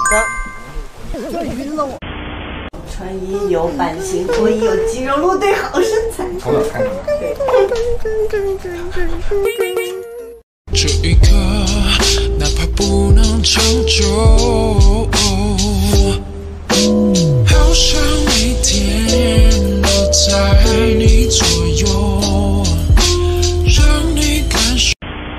这晕了我。穿衣有版型，脱衣有肌肉路，对好身材。 从哪看的？ 这一刻，哪怕不能长久，好想每天都在你左右，让你感受。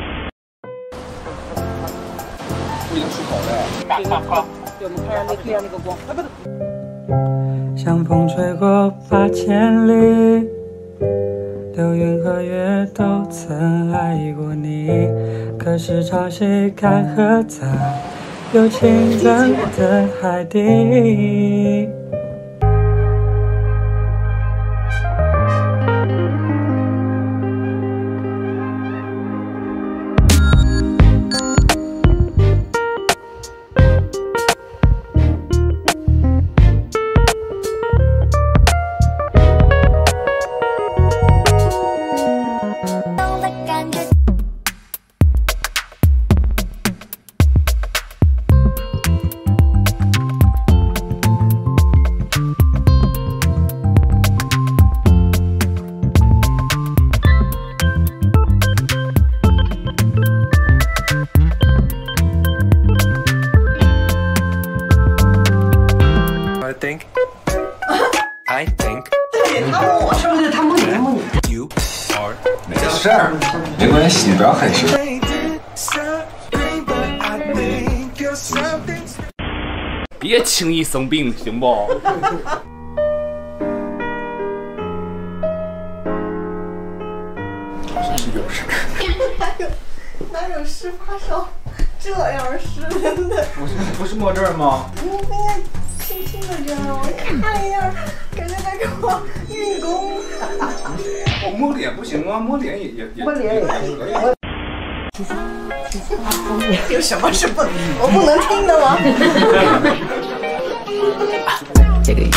不能出口的。 对，我们看上那个光，啊不对。 像风吹过8000里，流云和月都曾爱过你，可是潮汐干涸在有清冷的海底。 I think 我是不是他梦里梦里 you are 没事儿，没关系，你不要害羞。 别轻易生病，行不？ 哪有湿发烧这样湿的？ 不是摸这儿吗？ 你不应该轻轻的这样，我看一下，感觉在给我运功。 我摸脸不行吗？摸脸也摸脸也可以。 有什么是不我不能听的吗？ 这个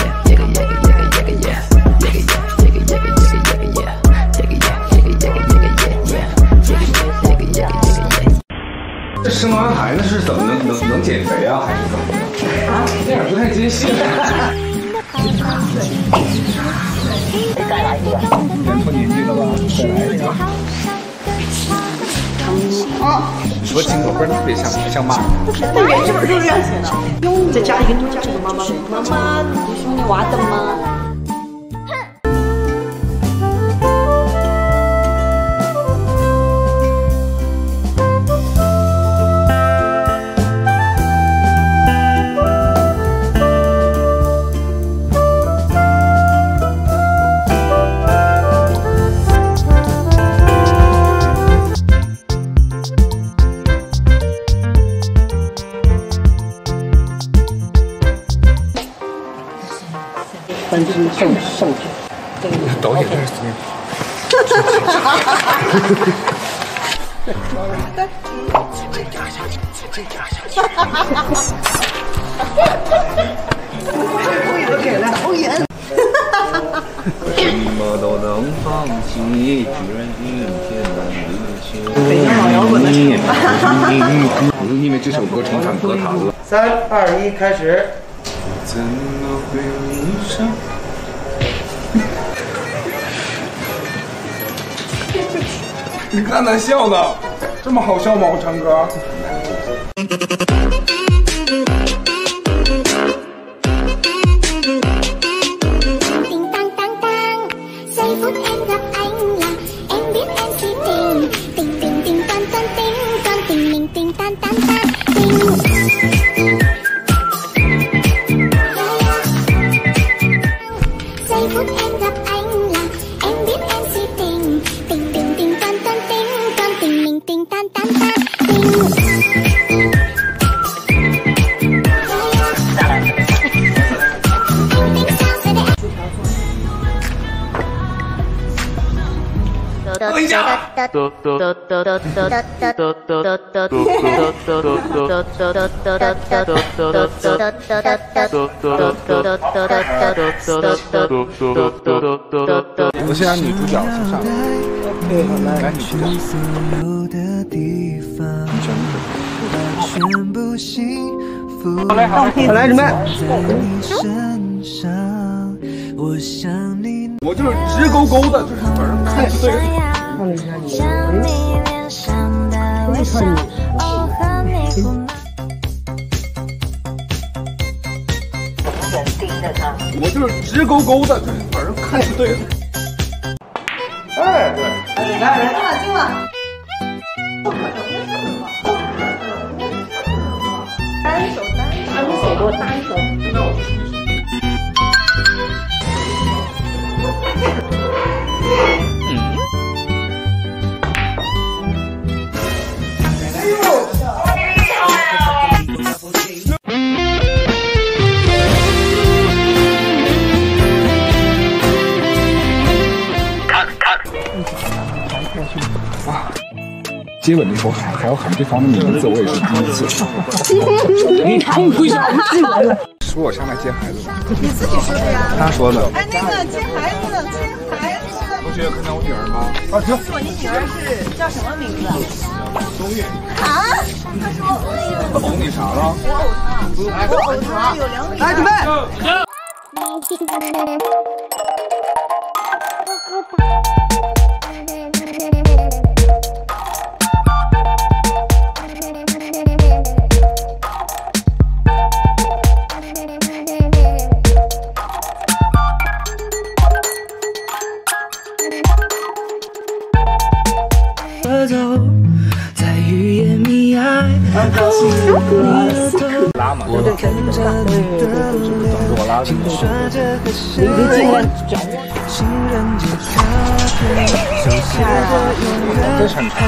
这生完孩子是怎么能减肥啊，还是怎么的？啊，这样不太接戏。再来一个，人脱年纪了吧？再来一个。你说镜头不是特别像骂人？ 那原剧本就是这样写的。再加一个这个妈妈，妈妈，你兄弟娃的吗？反正上去。 导演在故意的给了导演。 什么都能放弃，居然今天难离去。 北京老摇滚的因为这首歌重返歌坛了。 3、2、1，开始。 怎么会遇上？你看他笑的，这么好笑吗？我唱歌。 等一下。我先让女主角先上。 对，好来。 来，女主角。 全部心好嘞，好嘞， 来，准备。 我就是直勾勾的，就是反正看就对了。 看了一下你， 我就是直勾勾的，就是反正看就对了。哎，对。 来，进了。单手给我单手。 接吻的时候还要喊对方的名字，我也是第一次。 你痛苦一下， 说我上来接孩子， 你自己说的呀。 他说的。 哎，那个接孩子。 同学看到我女儿吗？ 啊，行。说你女儿是叫什么名字？ 冬月。 啊？他说他偶你啥了？ 我偶他有2米。来，准备。 在雨夜迷爱， 拉嘛， 我跟着你的我拉的。 这很长。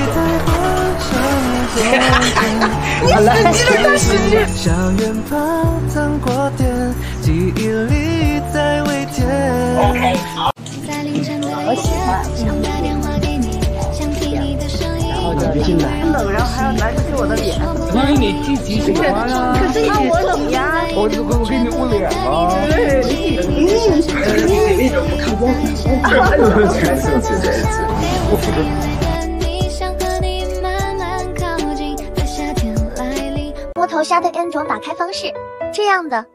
向远方增过点，记忆里在微甜。在凌晨的一天，想打电话给你，想听你的声音。 冷，然后还要来自我的脸。 那你积极什么呀？ 可是你我冷呀。 我给你捂脸了。 我扶着。 摸头虾的 N 种打开方式，这样的。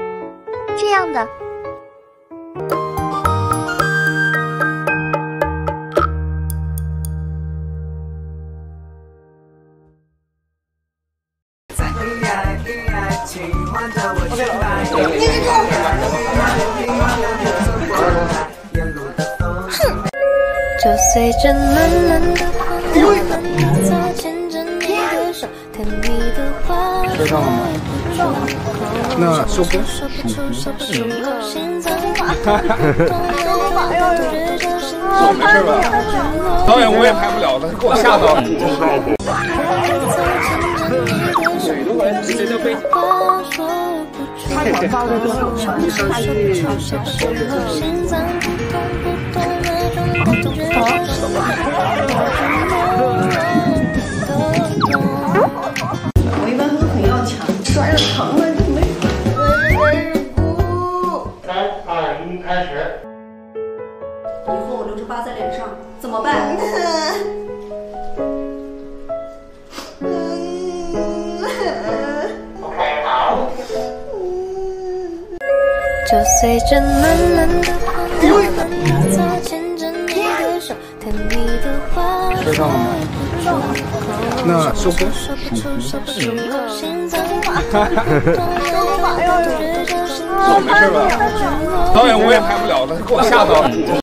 就随着暖暖的风，慢慢走，牵着你的手，甜蜜的话说不出口， 那收工。 没事吧？导演我也拍不了了，给我吓到了。 我一般都很要强，摔了疼了就没。 3、2、1，开始。 以后我留着疤在脸上怎么办？ 就随着暖暖的风，慢慢走，牵着你的手，甜蜜的话说不出口， 那收工。 没事吧？导演我也拍不了了，给我吓到了。